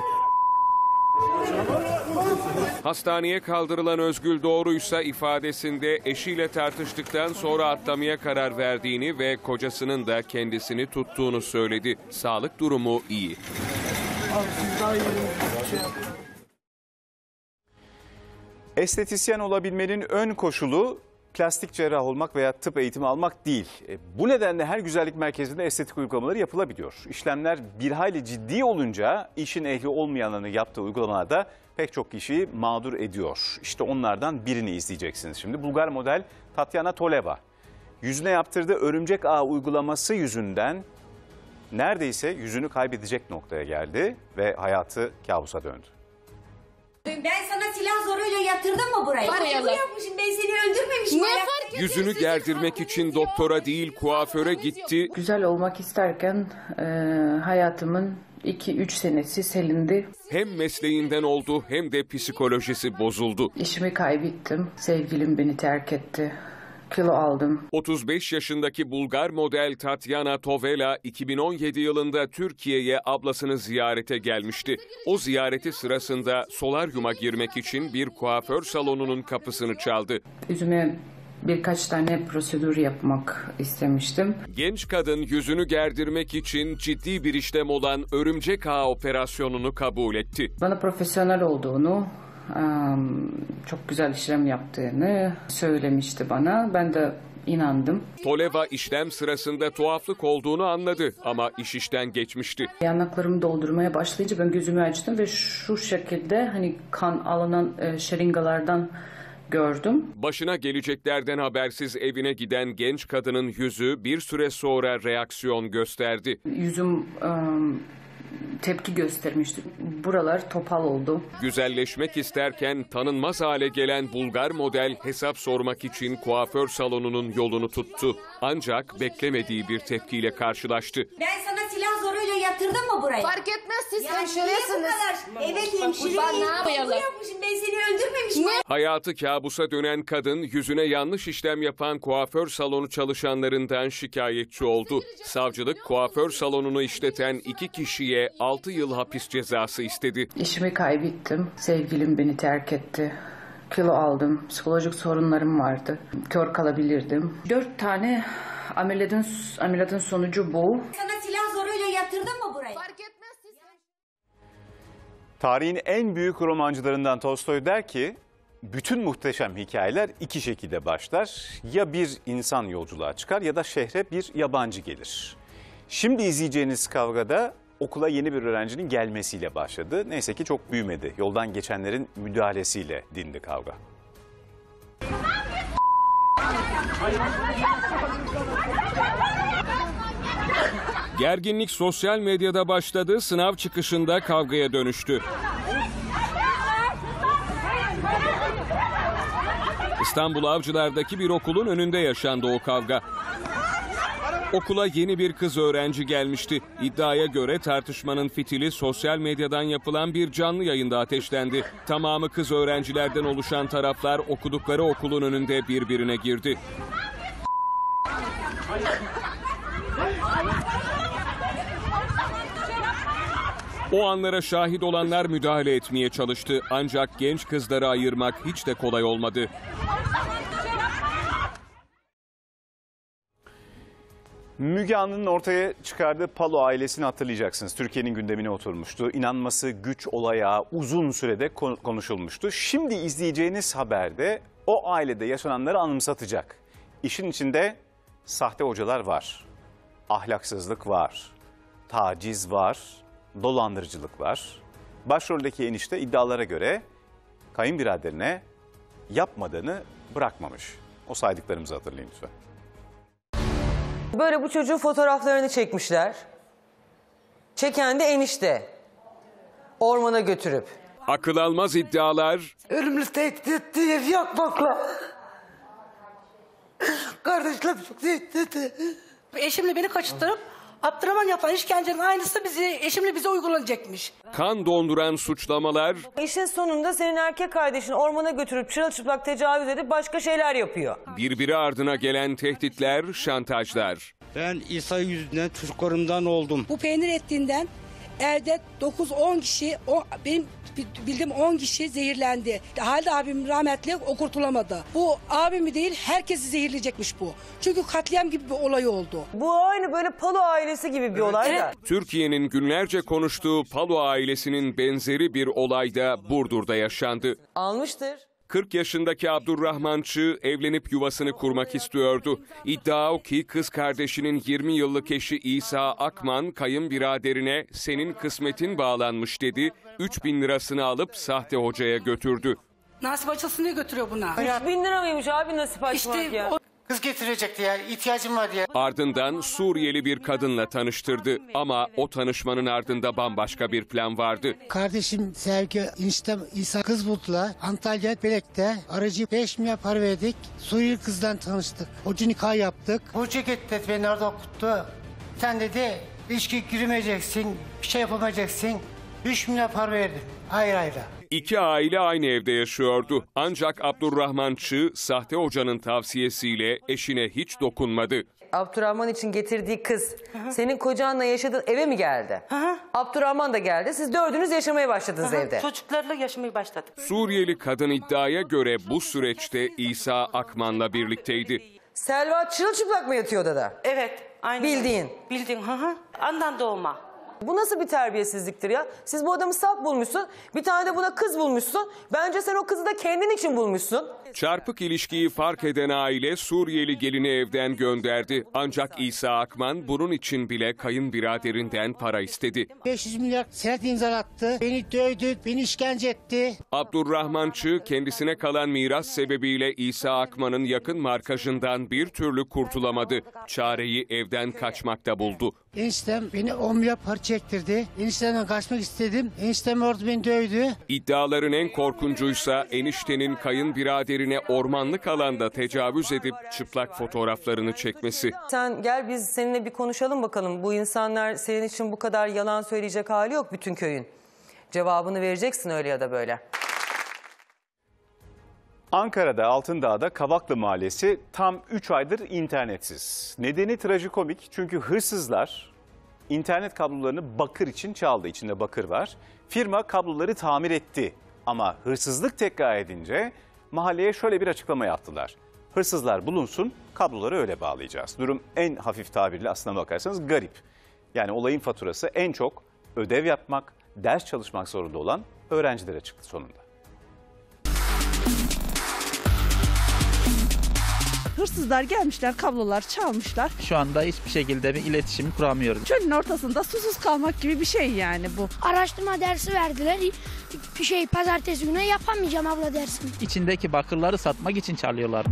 Hastaneye kaldırılan Özgül Doğru ise ifadesinde eşiyle tartıştıktan sonra atlamaya karar verdiğini ve kocasının da kendisini tuttuğunu söyledi. Sağlık durumu iyi. Estetisyen olabilmenin ön koşulu plastik cerrah olmak veya tıp eğitimi almak değil. Bu nedenle her güzellik merkezinde estetik uygulamaları yapılabiliyor. İşlemler bir hayli ciddi olunca işin ehli olmayanların yaptığı uygulamalarda pek çok kişiyi mağdur ediyor. İşte onlardan birini izleyeceksiniz şimdi. Bulgar model Tatyana Toleva. Yüzüne yaptırdığı örümcek ağ uygulaması yüzünden neredeyse yüzünü kaybedecek noktaya geldi ve hayatı kabusa döndü. Ben sana silah zoruyla yatırdım mı buraya? Ben ne yapmışım? Ben seni öldürmemişim. Ne fark Yüzünü gerdirmek için doktora değil kuaföre gitti. Güzel olmak isterken hayatımın 2-3 senesi silindi. Hem mesleğinden oldu hem de psikolojisi bozuldu. İşimi kaybettim. Sevgilim beni terk etti. Kilo aldım. 35 yaşındaki Bulgar model Tatyana Tovela 2017 yılında Türkiye'ye ablasını ziyarete gelmişti. O ziyareti sırasında solaryuma girmek için bir kuaför salonunun kapısını çaldı. Yüzüme Birkaç tane prosedür yapmak istemiştim. Genç kadın yüzünü gerdirmek için ciddi bir işlem olan örümcek ağı operasyonunu kabul etti. Bana profesyonel olduğunu, çok güzel işlem yaptığını söylemişti bana. Ben de inandım. Toleva işlem sırasında tuhaflık olduğunu anladı ama iş işten geçmişti. Yanaklarımı doldurmaya başlayınca ben gözümü açtım ve şu şekilde hani kan alınan şırıngalardan gördüm. Başına geleceklerden habersiz evine giden genç kadının yüzü bir süre sonra reaksiyon gösterdi. Yüzüm tepki göstermişti. Buralar topal oldu. Güzelleşmek isterken tanınmaz hale gelen Bulgar model hesap sormak için kuaför salonunun yolunu tuttu. Ancak beklemediği bir tepkiyle karşılaştı. Ben sana silah zoruyla yatırdım mı buraya? Fark etmez, siz Ya hemşiresiniz. Evet hemşireyim. Ben ne yapmışım? Ben seni öldürmemişim. Hayatı kabusa dönen kadın yüzüne yanlış işlem yapan kuaför salonu çalışanlarından şikayetçi oldu. Savcılık kuaför salonunu işleten 2 kişiye 6 yıl hapis cezası istedi. İşimi kaybettim. Sevgilim beni terk etti. Kilo aldım. Psikolojik sorunlarım vardı. Kör kalabilirdim. 4 tane ameliyatın sonucu bu. Sana silah zoruyla yatırdım mı buraya? Fark etmez, siz... Tarihin en büyük romancılarından Tolstoy der ki, bütün muhteşem hikayeler 2 şekilde başlar. Ya bir insan yolculuğa çıkar ya da şehre bir yabancı gelir. Şimdi izleyeceğiniz kavgada okula yeni bir öğrencinin gelmesiyle başladı. Neyse ki çok büyümedi. Yoldan geçenlerin müdahalesiyle dindi kavga. Gerginlik sosyal medyada başladı, sınav çıkışında kavgaya dönüştü. İstanbul Avcılar'daki bir okulun önünde yaşandı o kavga. Okula yeni bir kız öğrenci gelmişti. İddiaya göre tartışmanın fitili sosyal medyadan yapılan bir canlı yayında ateşlendi. Tamamı kız öğrencilerden oluşan taraflar okudukları okulun önünde birbirine girdi. O anlara şahit olanlar müdahale etmeye çalıştı. Ancak genç kızları ayırmak hiç de kolay olmadı. Müge Anlı'nın ortaya çıkardığı Palo ailesini hatırlayacaksınız. Türkiye'nin gündemine oturmuştu. İnanması güç olaya uzun sürede konuşulmuştu. Şimdi izleyeceğiniz haberde o ailede yaşananları anımsatacak. İşin içinde sahte hocalar var, ahlaksızlık var, taciz var, dolandırıcılık var. Başroldeki enişte iddialara göre kayınbiraderine yapmadığını bırakmamış. O saydıklarımızı hatırlayın lütfen. Böyle bu çocuğun fotoğraflarını çekmişler. Çeken de enişte. Ormana götürüp. Akıl almaz iddialar. Ölümlü tehdit etti, yakmakla. Kardeşlerim çok tehdit etti. Eşimle beni kaçırttırıp Abdurrahman yapan işkencenin aynısı eşimle bize uygulanacakmış. Kan donduran suçlamalar. İşin sonunda senin erkek kardeşini ormana götürüp çırılçıplak tecavüz edip başka şeyler yapıyor. Birbiri ardına gelen tehditler, şantajlar. Ben İsa yüzünden çocuklarımdan oldum. Bu peynir ettiğinden evde 9-10 kişi, benim bildiğim 10 kişi zehirlendi. Halide abim rahmetli, o kurtulamadı. Bu abimi değil, herkesi zehirleyecekmiş bu. Çünkü katliam gibi bir olay oldu. Bu aynı böyle Palo ailesi gibi bir olay da. Türkiye'nin günlerce konuştuğu Palo ailesinin benzeri bir olay da Burdur'da yaşandı. Almıştır. 40 yaşındaki Abdurrahman Çığ evlenip yuvasını kurmak istiyordu. İddia o ki kız kardeşinin 20 yıllık eşi İsa Akman kayınbiraderine senin kısmetin bağlanmış dedi. 3.000 lirasını alıp sahte hocaya götürdü. Nasip açılsın diye götürüyor buna. 3.000 lira mıymış abi nasip açmak ya? Kız getirecekti ya, ihtiyacım var diye. Ardından Suriyeli bir kadınla tanıştırdı ama o tanışmanın ardında bambaşka bir plan vardı. Kardeşim Sevgi, eniştem İsa kız buldular. Antalya Belek'te aracı 5 milyar para verdik. Suriyeli kızdan tanıştık. Hoca nikah yaptık. Hoca gitti beni orada okuttu. Sen dedi ilişki girmeyeceksin, bir şey yapamayacaksın. 3 milyar para verdim. Hayır. İki aile aynı evde yaşıyordu. Ancak Abdurrahman Çığ sahte hocanın tavsiyesiyle eşine hiç dokunmadı. Abdurrahman için getirdiği kız senin kocanla yaşadığın eve mi geldi? Abdurrahman da geldi. Siz dördünüz yaşamaya başladınız evde. Çocuklarla yaşamaya başladık. Suriyeli kadın iddiaya göre bu süreçte İsa Akman'la birlikteydi. Selva çırılçıplak mı yatıyor odada? Evet. Aynen. Bildiğin. Bildiğin. Andan doğma. Bu nasıl bir terbiyesizliktir ya? Siz bu adamı saf bulmuşsun. Bir tane de buna kız bulmuşsun. Bence sen o kızı da kendin için bulmuşsun. Çarpık ilişkiyi fark eden aile Suriyeli gelini evden gönderdi. Ancak İsa Akman bunun için bile kayınbiraderinden para istedi. 500 milyar senet imzalattı. Beni dövdü, beni işkence etti. Abdurrahman Çığ kendisine kalan miras sebebiyle İsa Akman'ın yakın markajından bir türlü kurtulamadı. Çareyi evden kaçmakta buldu. Eniştem beni 10 milyar para çektirdi. Eniştemden kaçmak istedim. Eniştem orada beni dövdü. İddiaların en korkuncuysa eniştenin kayınbiraderine ormanlık alanda tecavüz edip çıplak fotoğraflarını çekmesi. Sen gel biz seninle bir konuşalım bakalım. Bu insanlar senin için bu kadar yalan söyleyecek hali yok bütün köyün. Cevabını vereceksin öyle ya da böyle. Ankara'da Altındağ'da Kavaklı Mahallesi tam 3 aydır internetsiz. Nedeni trajikomik çünkü hırsızlar internet kablolarını bakır için çaldı. İçinde bakır var. Firma kabloları tamir etti ama hırsızlık tekrar edince mahalleye şöyle bir açıklama yaptılar. Hırsızlar bulunsun, kabloları öyle bağlayacağız. Durum en hafif tabirle aslına bakarsanız garip. Yani olayın faturası en çok ödev yapmak, ders çalışmak zorunda olan öğrencilere çıktı sonunda. Hırsızlar gelmişler, kablolar çalmışlar. Şu anda hiçbir şekilde bir iletişim kuramıyoruz. Çölün ortasında susuz kalmak gibi bir şey yani bu. Araştırma dersi verdiler. Pazartesi günü yapamayacağım abla dersini. İçindeki bakırları satmak için çalıyorlar.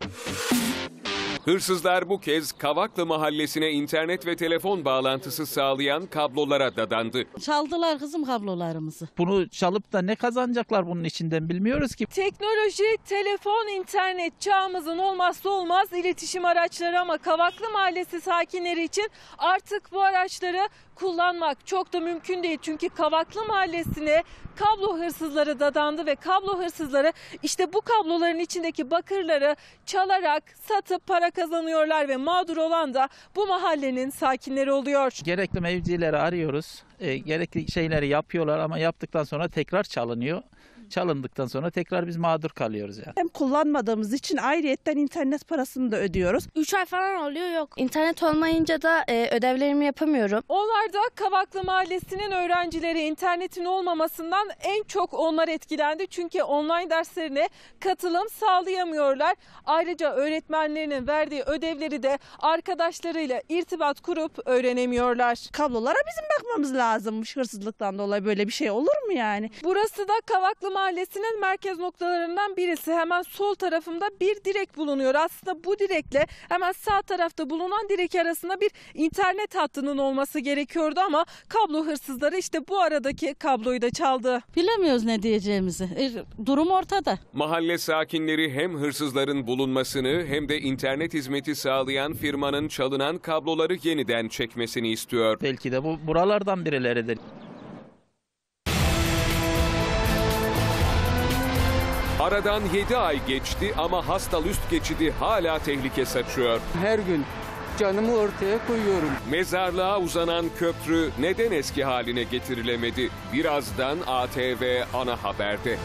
Hırsızlar bu kez Kavaklı Mahallesi'ne internet ve telefon bağlantısı sağlayan kablolara dadandı. Çaldılar kızım kablolarımızı. Bunu çalıp da ne kazanacaklar bunun içinden bilmiyoruz ki. Teknoloji, telefon, internet çağımızın olmazsa olmaz iletişim araçları ama Kavaklı Mahallesi sakinleri için artık bu araçları kullanmak çok da mümkün değil. Çünkü Kavaklı Mahallesi'ne kablo hırsızları dadandı ve kablo hırsızları işte bu kabloların içindeki bakırları çalarak satıp para kazanıyorlar ve mağdur olan da bu mahallenin sakinleri oluyor. Gerekli mevcileri arıyoruz. Gerekli şeyleri yapıyorlar ama yaptıktan sonra tekrar çalınıyor. Çalındıktan sonra tekrar biz mağdur kalıyoruz yani. Hem kullanmadığımız için ayrıyetten internet parasını da ödüyoruz. 3 ay falan oluyor yok. İnternet olmayınca da ödevlerimi yapamıyorum. Onlar da Kavaklı Mahallesi'nin öğrencileri internetin olmamasından en çok onlar etkilendi. Çünkü online derslerine katılım sağlayamıyorlar. Ayrıca öğretmenlerinin verdiği ödevleri de arkadaşlarıyla irtibat kurup öğrenemiyorlar. Kablolara bizim bakmamız lazımmış, hırsızlıktan dolayı böyle bir şey olur mu yani? Burası da Kavaklı Mahallesi'nin merkez noktalarından birisi. Hemen sol tarafımda bir direk bulunuyor. Aslında bu direkle hemen sağ tarafta bulunan direk arasında bir internet hattının olması gerekiyordu ama kablo hırsızları işte bu aradaki kabloyu da çaldı. Bilemiyoruz ne diyeceğimizi. Durum ortada. Mahalle sakinleri hem hırsızların bulunmasını hem de internet hizmeti sağlayan firmanın çalınan kabloları yeniden çekmesini istiyor. Belki de bu buralardan birileridir. Aradan 7 ay geçti ama Hastal üst geçidi hala tehlike saçıyor. Her gün canımı ortaya koyuyorum. Mezarlığa uzanan köprü neden eski haline getirilemedi? Birazdan ATV ana haberde.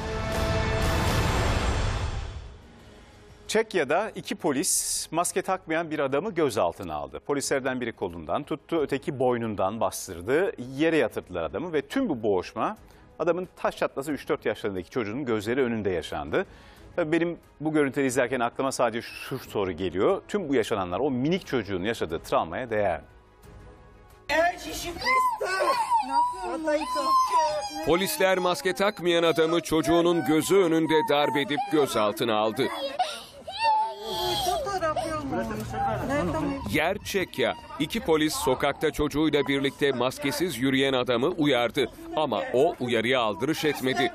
Çekya'da 2 polis maske takmayan bir adamı gözaltına aldı. Polislerden biri kolundan tuttu, öteki boynundan bastırdı. Yere yatırdılar adamı ve tüm bu boğuşma adamın taş çatlası 3-4 yaşlarındaki çocuğun gözleri önünde yaşandı. Tabii benim bu görüntüleri izlerken aklıma sadece şu soru geliyor. Tüm bu yaşananlar o minik çocuğun yaşadığı travmaya değer mi? Polisler maske takmayan adamı çocuğunun gözü önünde darp edip gözaltına aldı. Yer Çekya. 2 polis sokakta çocuğuyla birlikte maskesiz yürüyen adamı uyardı. Ama o uyarıya aldırış etmedi.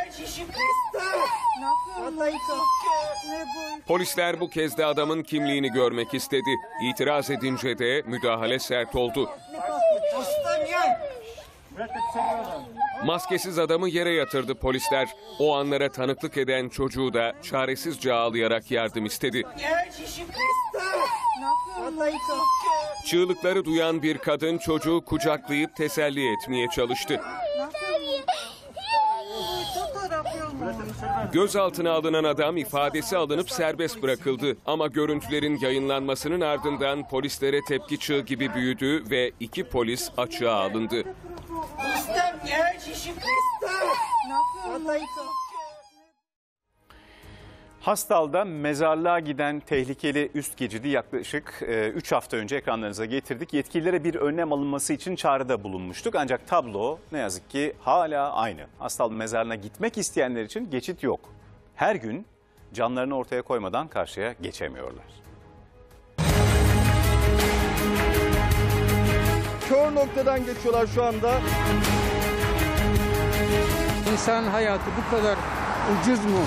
Polisler bu kez de adamın kimliğini görmek istedi. İtiraz edince de müdahale sert oldu. Maskesiz adamı yere yatırdı polisler. O anlara tanıklık eden çocuğu da çaresizce ağlayarak yardım istedi. Çığlıkları duyan bir kadın çocuğu kucaklayıp teselli etmeye çalıştı. Gözaltına alınan adam ifadesi alınıp serbest bırakıldı. Ama görüntülerin yayınlanmasının ardından polislere tepki çığ gibi büyüdü ve 2 polis açığa alındı. Hastal'da mezarlığa giden tehlikeli üst geçidi yaklaşık 3 hafta önce ekranlarınıza getirdik. Yetkililere bir önlem alınması için çağrıda bulunmuştuk. Ancak tablo ne yazık ki hala aynı. Hastal mezarlığına gitmek isteyenler için geçit yok. Her gün canlarını ortaya koymadan karşıya geçemiyorlar. Kör noktadan geçiyorlar şu anda. İnsan hayatı bu kadar ucuz mu?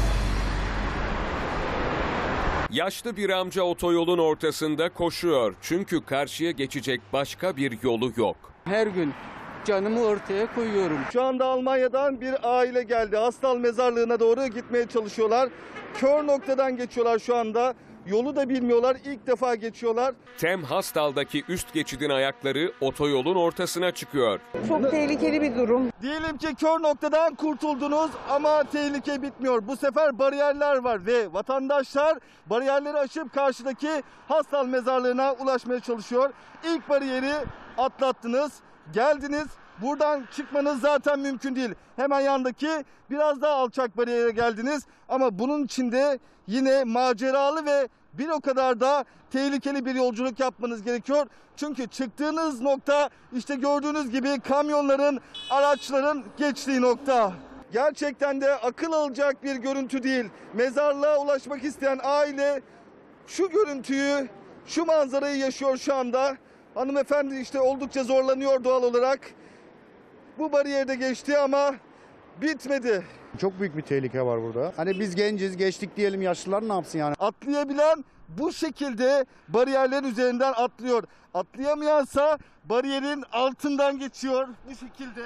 Yaşlı bir amca otoyolun ortasında koşuyor. Çünkü karşıya geçecek başka bir yolu yok. Her gün canımı ortaya koyuyorum. Şu anda Almanya'dan bir aile geldi. Hastal mezarlığına doğru gitmeye çalışıyorlar. Kör noktadan geçiyorlar şu anda. Yolu da bilmiyorlar. İlk defa geçiyorlar. Tem Hastal'daki üst geçidin ayakları otoyolun ortasına çıkıyor. Çok tehlikeli bir durum. Diyelim ki kör noktadan kurtuldunuz ama tehlike bitmiyor. Bu sefer bariyerler var ve vatandaşlar bariyerleri aşıp karşıdaki Hastal mezarlığına ulaşmaya çalışıyor. İlk bariyeri atlattınız, geldiniz. Buradan çıkmanız zaten mümkün değil. Hemen yandaki biraz daha alçak bariyere geldiniz. Ama bunun içinde yine maceralı ve bir o kadar da tehlikeli bir yolculuk yapmanız gerekiyor. Çünkü çıktığınız nokta işte gördüğünüz gibi kamyonların, araçların geçtiği nokta. Gerçekten de akıl alacak bir görüntü değil. Mezarlığa ulaşmak isteyen aile şu görüntüyü, şu manzarayı yaşıyor şu anda. Hanımefendi işte oldukça zorlanıyor doğal olarak. Bu bariyerde geçti ama bitmedi. Çok büyük bir tehlike var burada. Hani biz genciz, geçtik diyelim, yaşlılar ne yapsın yani? Atlayabilen bu şekilde bariyerlerin üzerinden atlıyor. Atlayamayansa bariyerin altından geçiyor bu şekilde.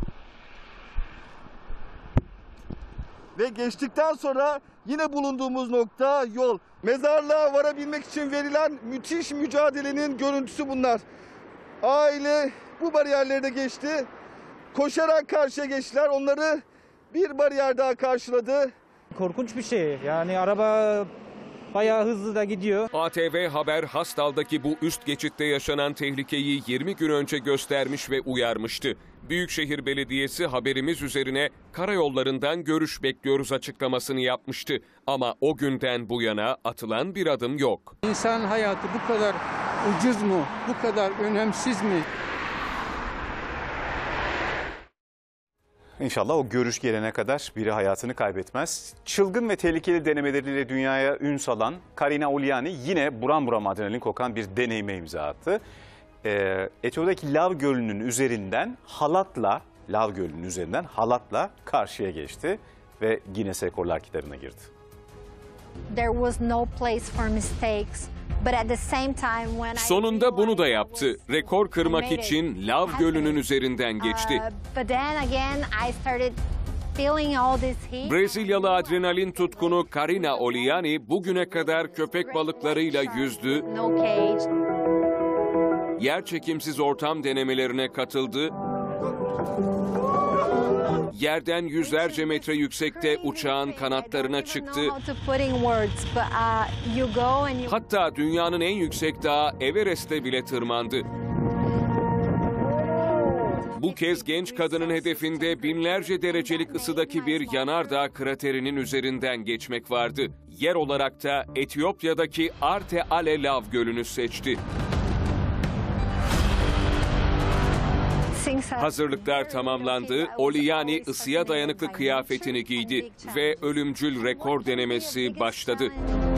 Ve geçtikten sonra yine bulunduğumuz nokta yol. Mezarlığa varabilmek için verilen müthiş mücadelenin görüntüsü bunlar. Aile bu bariyerleri de geçti. Koşarak karşıya geçtiler. Onları bir bariyer daha karşıladı. Korkunç bir şey. Yani araba bayağı hızlı da gidiyor. ATV Haber Hastal'daki bu üst geçitte yaşanan tehlikeyi 20 gün önce göstermiş ve uyarmıştı. Büyükşehir Belediyesi haberimiz üzerine karayollarından görüş bekliyoruz açıklamasını yapmıştı. Ama o günden bu yana atılan bir adım yok. İnsan hayatı bu kadar ucuz mu? Bu kadar önemsiz mi? İnşallah o görüş gelene kadar biri hayatını kaybetmez. Çılgın ve tehlikeli denemeleriyle dünyaya ün salan Karina Oliani yine buram buram adrenalin kokan bir deneyime imza attı. Etiyopya'daki Lav Gölü'nün üzerinden halatla karşıya geçti ve Guinness Rekorlar kitabına girdi. There was no place for mistakes. But at the same time when Sonunda bunu da yaptı. Rekor kırmak için Lav Gölü'nün üzerinden geçti. But then again I started feeling all this heat. Brezilyalı adrenalin tutkunu Karina Oliani bugüne kadar köpek balıklarıyla yüzdü. No cage. Yerçekimsiz ortam denemelerine katıldı. Yerden yüzlerce metre yüksekte uçağın kanatlarına çıktı. Hatta dünyanın en yüksek dağı Everest'e bile tırmandı. Bu kez genç kadının hedefinde binlerce derecelik ısıdaki bir yanardağ kraterinin üzerinden geçmek vardı. Yer olarak da Etiyopya'daki Arte Ale Lav Gölü'nü seçti. Hazırlıklar tamamlandı. Oliani ısıya dayanıklı kıyafetini giydi ve ölümcül rekor denemesi başladı.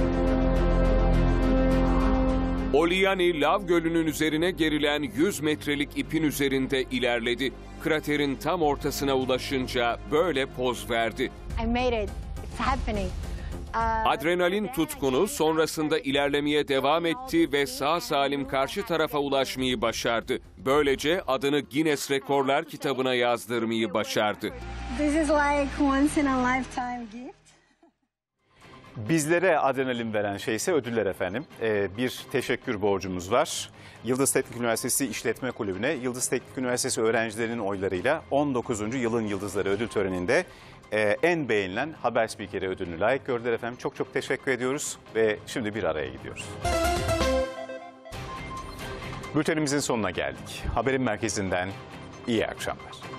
Oliani Lav Gölü'nün üzerine gerilen 100 metrelik ipin üzerinde ilerledi. Kraterin tam ortasına ulaşınca böyle poz verdi. I made it. It's happening. Adrenalin tutkunu sonrasında ilerlemeye devam etti ve sağ salim karşı tarafa ulaşmayı başardı. Böylece adını Guinness Rekorlar kitabına yazdırmayı başardı. This is like once in a lifetime gift. Bizlere adrenalin veren şey ise ödüller efendim. Bir teşekkür borcumuz var. Yıldız Teknik Üniversitesi İşletme Kulübü'ne Yıldız Teknik Üniversitesi öğrencilerinin oylarıyla 19. Yılın Yıldızları ödül töreninde en beğenilen haber spikeri ödülünü layık gördüler efendim. Çok çok teşekkür ediyoruz ve şimdi bir araya gidiyoruz. Bültenimizin sonuna geldik. Haberin merkezinden iyi akşamlar.